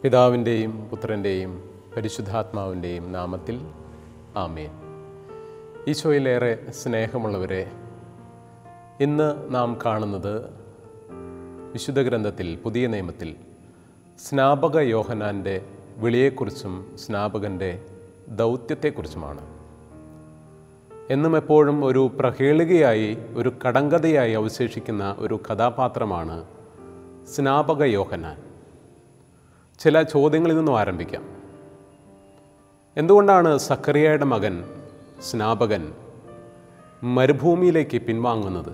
പിതാവിൻ്റെയും പുത്രൻ്റെയും പരിശുദ്ധാത്മാവിൻ്റെയും നാമത്തിൽ ആമേൻ. ഈശോയിലേറെ സ്നേഹമുള്ളവരെ, ഇന്ന് നാം കാണുന്നത് വിശുദ്ധ ഗ്രന്ഥത്തിൽ പുതിയ നിയമത്തിൽ സ്നാപക യോഹന്നാൻ്റെ വിളിയെക്കുറിച്ചും സ്നാപകൻ്റെ ദൗത്യത്തെക്കുറിച്ചുമാണ്. എന്നും എപ്പോഴും ഒരു പ്രഹേളികയായി, ഒരു കടങ്കഥയായി അവശേഷിക്കുന്ന ഒരു കഥാപാത്രമാണ് സ്നാപക യോഹന്നാൻ. ചില ചോദ്യങ്ങളിൽ നിന്നും ആരംഭിക്കാം. എന്തുകൊണ്ടാണ് സക്കറിയയുടെ മകൻ സ്നാപകൻ മരുഭൂമിയിലേക്ക് പിൻവാങ്ങുന്നത്?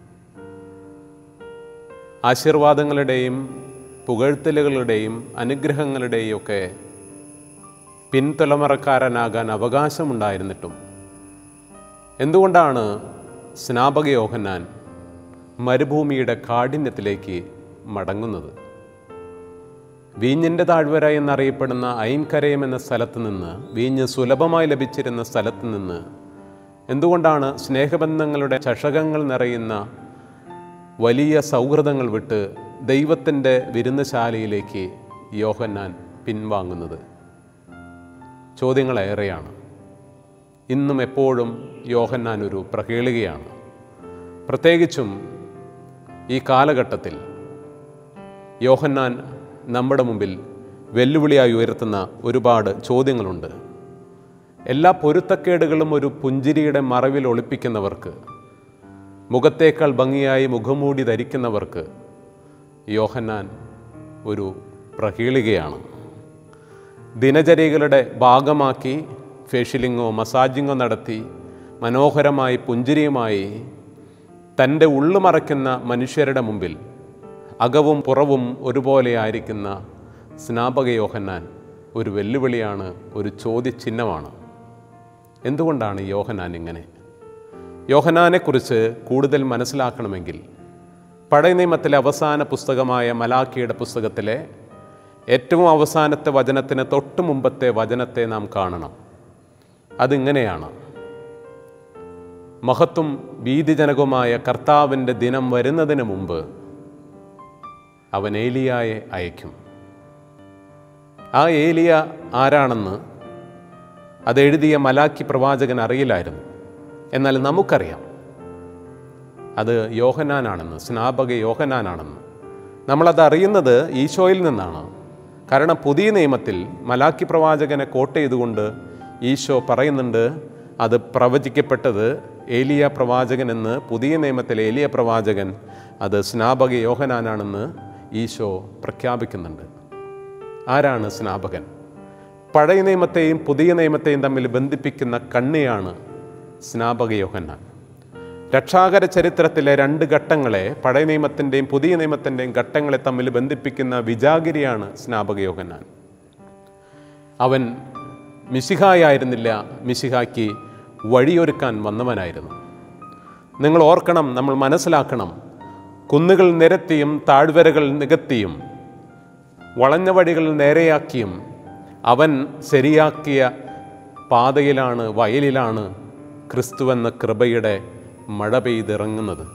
ആശീർവാദങ്ങളുടെയും പുകഴ്ത്തലുകളുടെയും അനുഗ്രഹങ്ങളുടെയും ഒക്കെ പിൻതലമുറക്കാരനാകാൻ അവകാശമുണ്ടായിരുന്നിട്ടും എന്തുകൊണ്ടാണ് സ്നാപക യോഹന്നാൻ മരുഭൂമിയുടെ കാഠിന്യത്തിലേക്ക് മടങ്ങുന്നത്? വീഞ്ഞിൻ്റെ താഴ്വര എന്നറിയപ്പെടുന്ന ഐൻകരയം എന്ന സ്ഥലത്ത് നിന്ന്, വീഞ്ഞ് സുലഭമായി ലഭിച്ചിരുന്ന സ്ഥലത്ത് നിന്ന് എന്തുകൊണ്ടാണ് സ്നേഹബന്ധങ്ങളുടെ ചഷകങ്ങൾ നിറയുന്ന വലിയ സൗഹൃദങ്ങൾ വിട്ട് ദൈവത്തിൻ്റെ വിരുന്നശാലയിലേക്ക് യോഹന്നാൻ പിൻവാങ്ങുന്നത്? ചോദ്യങ്ങളേറെയാണ്. ഇന്നും എപ്പോഴും യോഹന്നാൻ ഒരു പ്രഹേളികയാണ്. പ്രത്യേകിച്ചും ഈ കാലഘട്ടത്തിൽ യോഹന്നാൻ നമ്മുടെ മുമ്പിൽ വെല്ലുവിളിയായി ഉയർത്തുന്ന ഒരുപാട് ചോദ്യങ്ങളുണ്ട്. എല്ലാ പൊരുത്തക്കേടുകളും ഒരു പുഞ്ചിരിയുടെ മറവിൽ ഒളിപ്പിക്കുന്നവർക്ക്, മുഖത്തേക്കാൾ ഭംഗിയായി മുഖംമൂടി ധരിക്കുന്നവർക്ക് യോഹന്നാൻ ഒരു പ്രഹേളികയാണ്. ദിനചര്യകളുടെ ഭാഗമാക്കി ഫേഷ്യലിങ്ങോ മസാജിങ്ങോ നടത്തി മനോഹരമായി പുഞ്ചിരിയുമായി തൻ്റെ ഉള്ളു മറയ്ക്കുന്ന മനുഷ്യരുടെ മുമ്പിൽ അകവും പുറവും ഒരുപോലെ ആയിരിക്കുന്ന സ്നാപക യോഹന്നാൻ ഒരു വെല്ലുവിളിയാണ്, ഒരു ചോദ്യചിഹ്നമാണ്. എന്തുകൊണ്ടാണ് യോഹന്നാൻ ഇങ്ങനെ? യോഹന്നാനെക്കുറിച്ച് കൂടുതൽ മനസ്സിലാക്കണമെങ്കിൽ പഴയ നിയമത്തിലെ അവസാന പുസ്തകമായ മലാക്കിയുടെ പുസ്തകത്തിലെ ഏറ്റവും അവസാനത്തെ വചനത്തിന് തൊട്ട് മുമ്പത്തെ വചനത്തെ നാം കാണണം. അതിങ്ങനെയാണ്: മഹത്വം ഭീതിജനകമായ കർത്താവിൻ്റെ ദിനം വരുന്നതിന് മുമ്പ് അവൻ ഏലിയായെ അയക്കും. ആ ഏലിയ ആരാണെന്ന് അതെഴുതിയ മലാക്കി പ്രവാചകൻ അറിയില്ലായിരുന്നു. എന്നാൽ നമുക്കറിയാം അത് യോഹന്നാനാണെന്ന്, സ്നാപക യോഹന്നാനാണെന്ന്. നമ്മളത് അറിയുന്നത് ഈശോയിൽ നിന്നാണ്. കാരണം പുതിയ നിയമത്തിൽ മലാക്കി പ്രവാചകനെ കോട്ട് ചെയ്തുകൊണ്ട് ഈശോ പറയുന്നുണ്ട്, അത് പ്രവചിക്കപ്പെട്ടത് ഏലിയ പ്രവാചകൻ എന്ന്. പുതിയ നിയമത്തിലെ ഏലിയ പ്രവാചകൻ അത് സ്നാപക യോഹന്നാനാണെന്ന് ഈശോ പ്രഖ്യാപിക്കുന്നുണ്ട്. ആരാണ് സ്നാപകൻ? പഴയ നിയമത്തെയും പുതിയ നിയമത്തെയും തമ്മിൽ ബന്ധിപ്പിക്കുന്ന കണ്ണിയാണ് സ്നാപക യോഹന്നാൻ. രക്ഷാകര ചരിത്രത്തിലെ രണ്ട് ഘട്ടങ്ങളെ, പഴയ നിയമത്തിൻ്റെയും പുതിയ നിയമത്തിൻ്റെയും ഘട്ടങ്ങളെ തമ്മിൽ ബന്ധിപ്പിക്കുന്ന വിജാഗിരിയാണ് സ്നാപക യോഹന്നാൻ. അവൻ മിശിഹായായിരുന്നില്ല, മിശിഹായ്ക്ക് വഴിയൊരുക്കാൻ വന്നവനായിരുന്നു. നിങ്ങൾ ഓർക്കണം, നമ്മൾ മനസ്സിലാക്കണം, കുന്നുകൾ നിരത്തിയും താഴ്വരകൾ നികത്തിയും വളഞ്ഞ വഴികൾ നേരെയാക്കിയും അവൻ ശരിയാക്കിയ പാതയിലാണ്, വയലിലാണ് ക്രിസ്തുവെന്ന കൃപയുടെ മഴ പെയ്തിറങ്ങുന്നത്.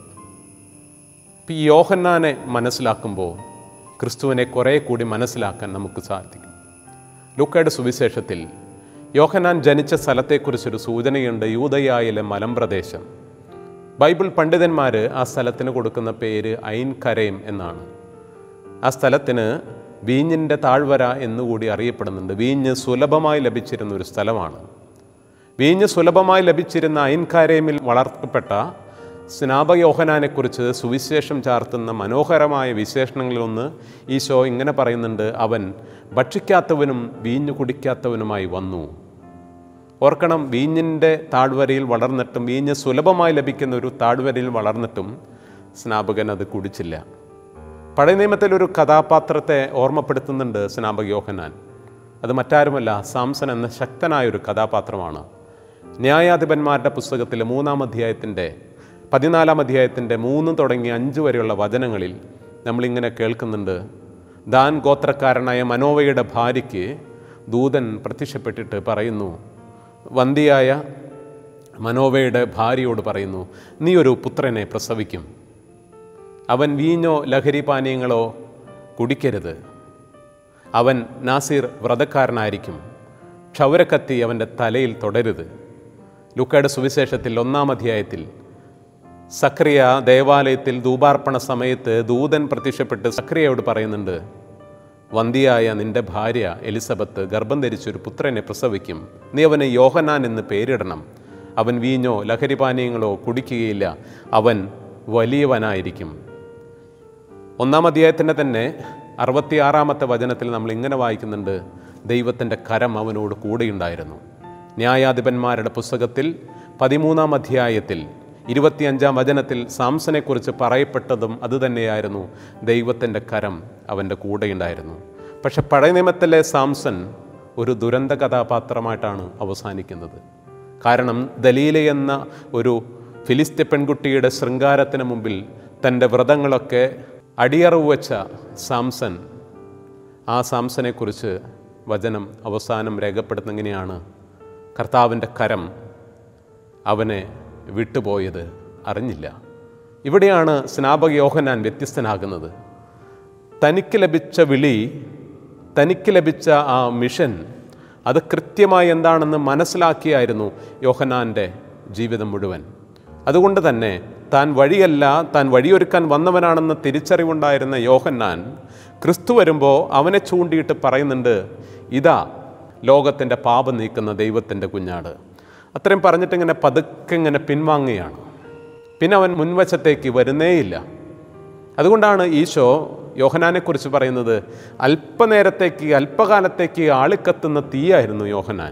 ഈ യോഹന്നാനെ മനസ്സിലാക്കുമ്പോൾ ക്രിസ്തുവിനെ കുറേ കൂടി മനസ്സിലാക്കാൻ നമുക്ക് സാധിക്കും. ലൂക്കയുടെ സുവിശേഷത്തിൽ യോഹന്നാൻ ജനിച്ച സ്ഥലത്തെക്കുറിച്ചൊരു സൂചനയുണ്ട്. യൂദയായിലെ മലമ്പ്രദേശം. ബൈബിൾ പണ്ഡിതന്മാർ ആ സ്ഥലത്തിന് കൊടുക്കുന്ന പേര് ഐൻകരയം എന്നാണ്. ആ സ്ഥലത്തിന് വീഞ്ഞിൻ്റെ താഴ്വര എന്നുകൂടി അറിയപ്പെടുന്നുണ്ട്. വീഞ്ഞ് സുലഭമായി ലഭിച്ചിരുന്ന ഒരു സ്ഥലമാണ്. വീഞ്ഞ് സുലഭമായി ലഭിച്ചിരുന്ന ഐൻകരയമിൽ വളർത്തപ്പെട്ട സ്നാപക യോഹന്നാനെക്കുറിച്ച് സുവിശേഷം ചാർത്തുന്ന മനോഹരമായ വിശേഷണങ്ങളിലൊന്ന് ഈശോ ഇങ്ങനെ പറയുന്നുണ്ട്: അവൻ ഭക്ഷിക്കാത്തവനും വീഞ്ഞു കുടിക്കാത്തവനുമായി വന്നു. ഓർക്കണം, വീഞ്ഞിൻ്റെ താഴ്വരയിൽ വളർന്നിട്ടും, വീഞ്ഞ് സുലഭമായി ലഭിക്കുന്ന ഒരു താഴ്വരയിൽ വളർന്നിട്ടും സ്നാപകൻ അത് കുടിച്ചില്ല. പഴയ നിയമത്തിലൊരു കഥാപാത്രത്തെ ഓർമ്മപ്പെടുത്തുന്നുണ്ട് സ്നാപക യോഹന്നാൻ. അത് മറ്റാരുമല്ല, സാംസൺ എന്ന ശക്തനായൊരു കഥാപാത്രമാണ്. ന്യായാധിപന്മാരുടെ പുസ്തകത്തിലെ 3-ാം അധ്യായത്തിൻ്റെ 14-ാം അധ്യായത്തിൻ്റെ 3 തുടങ്ങി 5 വരെയുള്ള വചനങ്ങളിൽ നമ്മളിങ്ങനെ കേൾക്കുന്നുണ്ട്: ദാൻ ഗോത്രക്കാരനായ മനോവയുടെ ഭാര്യയ്ക്ക് ദൂതൻ പ്രത്യക്ഷപ്പെട്ടിട്ട് പറയുന്നു, വന്ധ്യയായ മനോവയുടെ ഭാര്യയോട് പറയുന്നു, നീ ഒരു പുത്രനെ പ്രസവിക്കും. അവൻ വീഞ്ഞോ ലഹരി പാനീയങ്ങളോ കുടിക്കരുത്. അവൻ നാസീർ വ്രതക്കാരനായിരിക്കും. ക്ഷൗരക്കത്തി അവൻ്റെ തലയിൽ തുടരുത്. ലൂക്കയുടെ സുവിശേഷത്തിൽ 1-ാം അധ്യായത്തിൽ സക്രിയ ദേവാലയത്തിൽ ധൂപാർപ്പണ സമയത്ത് ദൂതൻ പ്രത്യക്ഷപ്പെട്ട് സക്രിയയോട് പറയുന്നുണ്ട്, വന്ധ്യയായ നിൻ്റെ ഭാര്യ എലിസബത്ത് ഗർഭം ധരിച്ചൊരു പുത്രനെ പ്രസവിക്കും. നീ അവന് യോഹന്നാൻ എന്ന് പേരിടണം. അവൻ വീഞ്ഞോ ലഹരിപാനീയങ്ങളോ കുടിക്കുകയില്ല. അവൻ വലിയവനായിരിക്കും. 1-ാം അധ്യായത്തിൻ്റെ തന്നെ 66-ാമത്തെ വചനത്തിൽ നമ്മൾ ഇങ്ങനെ വായിക്കുന്നുണ്ട്, ദൈവത്തിൻ്റെ കരം അവനോട് കൂടെയുണ്ടായിരുന്നു. ന്യായാധിപന്മാരുടെ പുസ്തകത്തിൽ 13-ാം അധ്യായത്തിൽ 25-ാം വചനത്തിൽ സാംസനെക്കുറിച്ച് പറയപ്പെട്ടതും അതുതന്നെയായിരുന്നു, ദൈവത്തിൻ്റെ കരം അവൻ്റെ കൂടെയുണ്ടായിരുന്നു. പക്ഷെ പഴയ നിയമത്തിലെ സാംസൺ ഒരു ദുരന്ത കഥാപാത്രമായിട്ടാണ് അവസാനിക്കുന്നത്. കാരണം ദലീല എന്ന ഒരു ഫിലിസ്ത്യ പെൺകുട്ടിയുടെ ശൃംഗാരത്തിന് മുമ്പിൽ തൻ്റെ വ്രതങ്ങളൊക്കെ അടിയറവ് വെച്ച സാംസൺ, ആ സാംസനെക്കുറിച്ച് വചനം അവസാനം രേഖപ്പെടുത്തുന്നതിനെയാണ്, കർത്താവിൻ്റെ കരം അവനെ വിട്ടുപോയത് അറിഞ്ഞില്ല. ഇവിടെയാണ് സ്നാപക യോഹന്നാൻ വ്യത്യസ്തനാകുന്നത്. തനിക്ക് ലഭിച്ച വിളി, തനിക്ക് ലഭിച്ച ആ മിഷൻ, അത് കൃത്യമായി എന്താണെന്ന് മനസ്സിലാക്കിയായിരുന്നു യോഹന്നാൻ്റെ ജീവിതം മുഴുവൻ. അതുകൊണ്ട് തന്നെ താൻ വഴിയല്ല, താൻ വഴിയൊരുക്കാൻ വന്നവനാണെന്ന് തിരിച്ചറിവുണ്ടായിരുന്ന യോഹന്നാൻ ക്രിസ്തു വരുമ്പോൾ അവനെ ചൂണ്ടിയിട്ട് പറയുന്നുണ്ട്, ഇതാ ലോകത്തിൻ്റെ പാപം നീക്കുന്ന ദൈവത്തിൻ്റെ കുഞ്ഞാട്. അത്രയും പറഞ്ഞിട്ടിങ്ങനെ പതുക്കെ ഇങ്ങനെ പിൻവാങ്ങുകയാണ്. പിന്നെ അവൻ മുൻവശത്തേക്ക് വരുന്നേയില്ല. അതുകൊണ്ടാണ് ഈശോ യോഹന്നാനെക്കുറിച്ച് പറയുന്നത്, അല്പനേരത്തേക്ക് അല്പകാലത്തേക്ക് ആളിക്കത്തുന്ന തീയായിരുന്നു യോഹന്നാൻ.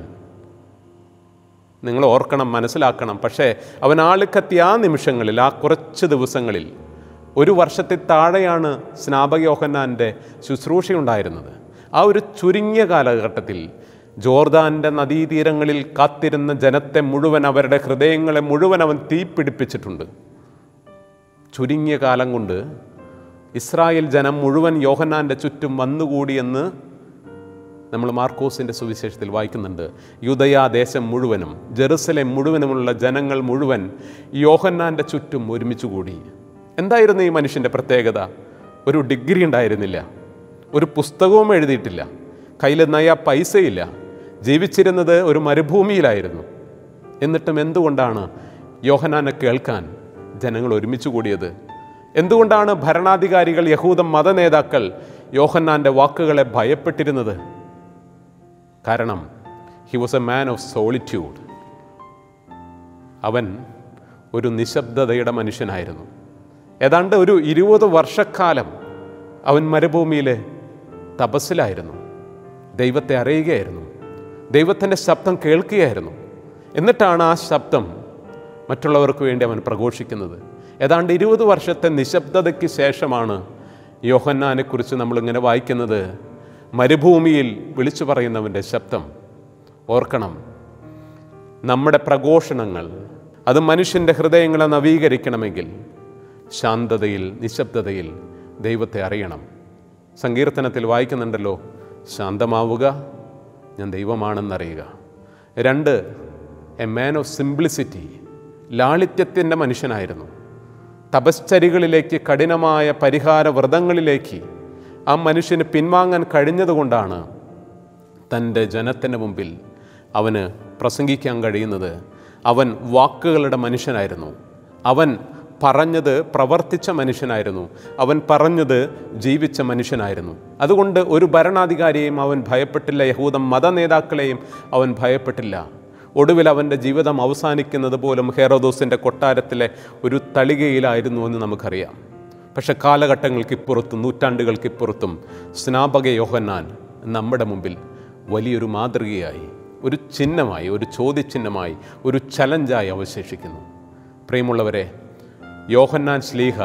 നിങ്ങൾ ഓർക്കണം, മനസ്സിലാക്കണം. പക്ഷേ അവൻ ആളിക്കത്തിയ ആ നിമിഷങ്ങളിൽ, ആ കുറച്ച് ദിവസങ്ങളിൽ, 1 വർഷത്തിൽ താഴെയാണ് സ്നാപക യോഹന്നാൻ്റെ ശുശ്രൂഷയുണ്ടായിരുന്നത്. ആ ഒരു ചുരുങ്ങിയ കാലഘട്ടത്തിൽ ജോർദാൻ്റെ നദീതീരങ്ങളിൽ കാത്തിരുന്ന ജനത്തെ മുഴുവൻ, അവരുടെ ഹൃദയങ്ങളെ മുഴുവൻ അവൻ തീപിടിപ്പിച്ചിട്ടുണ്ട്. ചുരുങ്ങിയ കാലം കൊണ്ട് ഇസ്രായേൽ ജനം മുഴുവൻ യോഹന്നാൻ്റെ ചുറ്റും വന്നുകൂടിയെന്ന് നമ്മൾ മാർക്കോസിൻ്റെ സുവിശേഷത്തിൽ വായിക്കുന്നുണ്ട്. യൂദയാ ദേശം മുഴുവനും ജെറുസലേം മുഴുവനുമുള്ള ജനങ്ങൾ മുഴുവൻ യോഹന്നാൻ്റെ ചുറ്റും ഒരുമിച്ച് കൂടി. എന്തായിരുന്നു ഈ മനുഷ്യൻ്റെ പ്രത്യേകത? ഒരു ഡിഗ്രി ഉണ്ടായിരുന്നില്ല, ഒരു പുസ്തകവും എഴുതിയിട്ടില്ല, കയ്യിൽ നയ പൈസയില്ല, ജീവിച്ചിരുന്നത് ഒരു മരുഭൂമിയിലായിരുന്നു. എന്നിട്ടും എന്തുകൊണ്ടാണ് യോഹന്നാനെ കേൾക്കാൻ ജനങ്ങൾ ഒരുമിച്ച് കൂടിയത്? എന്തുകൊണ്ടാണ് ഭരണാധികാരികൾ, യഹൂദ മത നേതാക്കൾ യോഹന്നാൻ്റെ വാക്കുകളെ ഭയപ്പെട്ടിരുന്നത്? കാരണം he was a man of solitude. അവൻ ഒരു നിശബ്ദതയുടെ മനുഷ്യനായിരുന്നു. ഏതാണ്ട് ഒരു 20 വർഷക്കാലം അവൻ മരുഭൂമിയിലെ തപസ്സിലായിരുന്നു. ദൈവത്തെ അറിയുകയായിരുന്നു, ദൈവത്തിൻ്റെ ശബ്ദം കേൾക്കുകയായിരുന്നു. എന്നിട്ടാണ് ആ ശബ്ദം മറ്റുള്ളവർക്ക് വേണ്ടി അവൻ പ്രഘോഷിക്കുന്നത്. ഏതാണ്ട് 20 വർഷത്തെ നിശബ്ദതയ്ക്ക് ശേഷമാണ് യോഹന്നാനെക്കുറിച്ച് നമ്മളിങ്ങനെ വായിക്കുന്നത്, മരുഭൂമിയിൽ വിളിച്ചു പറയുന്നവൻ്റെ ശബ്ദം. ഓർക്കണം, നമ്മുടെ പ്രഘോഷണങ്ങൾ അത് മനുഷ്യൻ്റെ ഹൃദയങ്ങളെ നവീകരിക്കണമെങ്കിൽ ശാന്തതയിൽ, നിശബ്ദതയിൽ ദൈവത്തെ അറിയണം. സങ്കീർത്തനത്തിൽ വായിക്കുന്നുണ്ടല്ലോ, ശാന്തമാവുക, ഞാൻ ദൈവമാണെന്നറിയുക. 2, എ മാൻ ഓഫ് സിംപ്ലിസിറ്റി, ലാളിത്യത്തിൻ്റെ മനുഷ്യനായിരുന്നു. തപശ്ചര്യകളിലേക്ക്, കഠിനമായ പരിഹാര വ്രതങ്ങളിലേക്ക് ആ മനുഷ്യന് പിൻവാങ്ങാൻ കഴിഞ്ഞതുകൊണ്ടാണ് തൻ്റെ ജനത്തിൻ്റെ മുമ്പിൽ അവന് പ്രസംഗിക്കാൻ കഴിയുന്നത്. അവൻ വാക്കുകളുടെ മനുഷ്യനായിരുന്നു. അവൻ പറഞ്ഞത് പ്രവർത്തിച്ച മനുഷ്യനായിരുന്നു. അവൻ പറഞ്ഞത് ജീവിച്ച മനുഷ്യനായിരുന്നു. അതുകൊണ്ട് ഒരു ഭരണാധികാരിയെയും അവൻ ഭയപ്പെട്ടില്ല, യഹൂദ മത നേതാക്കളെയും അവൻ ഭയപ്പെട്ടില്ല. ഒടുവിൽ അവൻ്റെ ജീവിതം അവസാനിക്കുന്നത് പോലും ഹെറോദോസിൻ്റെ കൊട്ടാരത്തിലെ ഒരു തളികയിലായിരുന്നു എന്ന് നമുക്കറിയാം. പക്ഷെ കാലഘട്ടങ്ങൾക്കിപ്പുറത്തും നൂറ്റാണ്ടുകൾക്കിപ്പുറത്തും സ്നാപക യോഹന്നാൻ നമ്മുടെ മുമ്പിൽ വലിയൊരു മാതൃകയായി, ഒരു ചിഹ്നമായി, ഒരു ചോദ്യചിഹ്നമായി, ഒരു ചലഞ്ചായി അവശേഷിക്കുന്നു. പ്രിയമുള്ളവരെ, യോഹന്നാൻ ശ്ലീഹ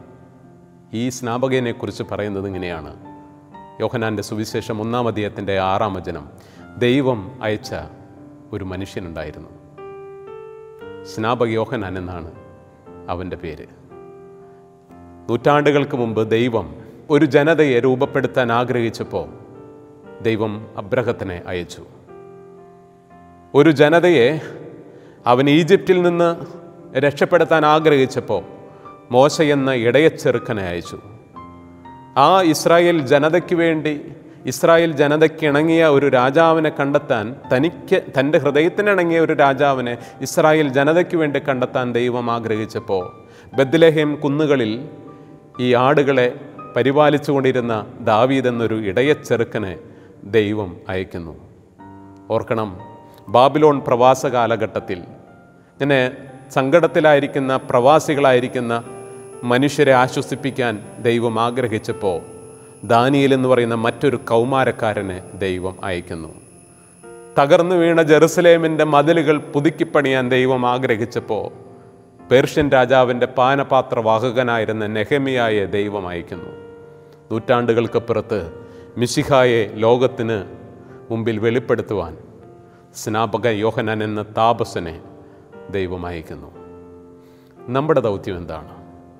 ഈ സ്നാപകനെക്കുറിച്ച് പറയുന്നത് ഇങ്ങനെയാണ്. യോഹന്നാൻ്റെ സുവിശേഷം 1-ാം അധ്യായത്തിൻ്റെ 6-ാം വചനം, ദൈവം അയച്ച ഒരു മനുഷ്യനുണ്ടായിരുന്നു. സ്നാപക യോഹന്നാൻ എന്നാണ് അവൻ്റെ പേര്. നൂറ്റാണ്ടുകൾക്ക് മുമ്പ് ദൈവം ഒരു ജനതയെ രൂപപ്പെടുത്താൻ ആഗ്രഹിച്ചപ്പോൾ ദൈവം അബ്രഹത്തിനെ അയച്ചു. ഒരു ജനതയെ അവൻ ഈജിപ്തിൽ നിന്ന് രക്ഷപ്പെടുത്താൻ ആഗ്രഹിച്ചപ്പോൾ മോശ എന്ന ഇടയച്ചെറുക്കനെ അയച്ചു. ആ ഇസ്രായേൽ ജനതയ്ക്ക് വേണ്ടി ഇസ്രായേൽ ജനതയ്ക്കിണങ്ങിയ ഒരു രാജാവിനെ കണ്ടെത്താൻ, തൻ്റെ ഹൃദയത്തിനിണങ്ങിയ ഒരു രാജാവിനെ ഇസ്രായേൽ ജനതയ്ക്ക് വേണ്ടി കണ്ടെത്താൻ ദൈവം ആഗ്രഹിച്ചപ്പോൾ ബത്ലഹേം കുന്നുകളിൽ ഈ ആടുകളെ പരിപാലിച്ചു കൊണ്ടിരുന്ന ദാവീദ് എന്നൊരു ഇടയച്ചെറുക്കനെ ദൈവം അയക്കുന്നു. ഓർക്കണം, ബാബിലോൺ പ്രവാസ കാലഘട്ടത്തിൽ ഇങ്ങനെ സങ്കടത്തിലായിരിക്കുന്ന പ്രവാസികളായിരിക്കുന്ന മനുഷ്യരെ ആശ്വസിപ്പിക്കാൻ ദൈവം ആഗ്രഹിച്ചപ്പോൾ ദാനിയേൽ എന്ന് പറയുന്ന മറ്റൊരു കൗമാരക്കാരനെ ദൈവം അയക്കുന്നു. തകർന്നു വീണ ജെറുസലേമിൻ്റെ മതിലുകൾ പുതുക്കിപ്പണിയാൻ ദൈവം ആഗ്രഹിച്ചപ്പോൾ പേർഷ്യൻ രാജാവിൻ്റെ പാനപാത്രവാഹകനായിരുന്ന നെഹെമിയായെ ദൈവം അയക്കുന്നു. നൂറ്റാണ്ടുകൾക്കപ്പുറത്ത് മിശിഹായെ ലോകത്തിന് മുമ്പിൽ വെളിപ്പെടുത്തുവാൻ സ്നാപക യോഹന്നാൻ എന്ന താപസനെ ദൈവം അയക്കുന്നു. നമ്മുടെ ദൗത്യം എന്താണ്?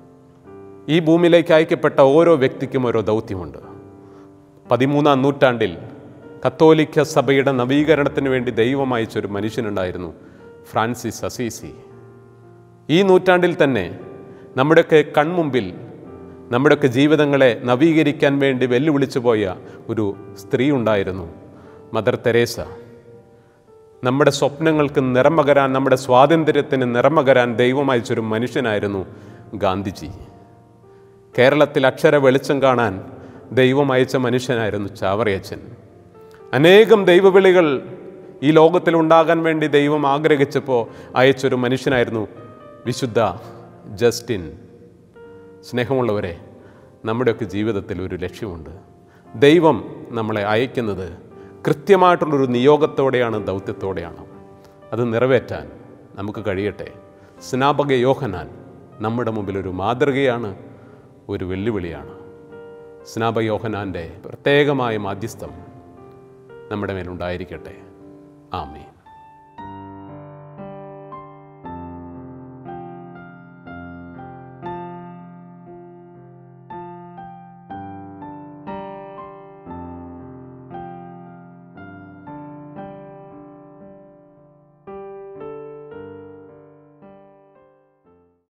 ഈ ഭൂമിയിലേക്ക് അയക്കപ്പെട്ട ഓരോ വ്യക്തിക്കും ഓരോ ദൗത്യമുണ്ട്. 13-ാം നൂറ്റാണ്ടിൽ കത്തോലിക്ക സഭയുടെ നവീകരണത്തിന് വേണ്ടി ദൈവം അയച്ചൊരു മനുഷ്യനുണ്ടായിരുന്നു, ഫ്രാൻസിസ് അസീസി. ഈ നൂറ്റാണ്ടിൽ തന്നെ നമ്മുടെയൊക്കെ കൺമുമ്പിൽ നമ്മുടെയൊക്കെ ജീവിതങ്ങളെ നവീകരിക്കാൻ വേണ്ടി വെല്ലുവിളിച്ചു പോയ ഒരു സ്ത്രീ ഉണ്ടായിരുന്നു, മദർ തെരേസ. നമ്മുടെ സ്വപ്നങ്ങൾക്ക് നിറം പകരാൻ, നമ്മുടെ സ്വാതന്ത്ര്യത്തിന് നിറം പകരാൻ ദൈവം അയച്ചൊരു മനുഷ്യനായിരുന്നു ഗാന്ധിജി. കേരളത്തിൽ അക്ഷര വെളിച്ചം കാണാൻ ദൈവം അയച്ച മനുഷ്യനായിരുന്നു ചാവറയച്ചൻ. അനേകം ദൈവവിളികൾ ഈ ലോകത്തിൽ ഉണ്ടാകാൻ വേണ്ടി ദൈവം ആഗ്രഹിച്ചപ്പോൾ അയച്ചൊരു മനുഷ്യനായിരുന്നു വിശുദ്ധ ജസ്റ്റിൻ. സ്നേഹമുള്ളവരെ, നമ്മുടെയൊക്കെ ജീവിതത്തിൽ ഒരു ലക്ഷ്യമുണ്ട്. ദൈവം നമ്മളെ അയക്കുന്നത് കൃത്യമായിട്ടുള്ളൊരു നിയോഗത്തോടെയാണ്, ദൗത്യത്തോടെയാണ്. അത് നിറവേറ്റാൻ നമുക്ക് കഴിയട്ടെ. സ്നാപക യോഹന്നാൻ നമ്മുടെ മുമ്പിൽ ഒരു മാതൃകയാണ്, ഒരു വെല്ലുവിളിയാണ്. സ്നാപക യോഹന്നാൻ്റെ പ്രത്യേകമായ മാധ്യസ്ഥം നമ്മുടെ മേലുണ്ടായിരിക്കട്ടെ. ആമേൻ.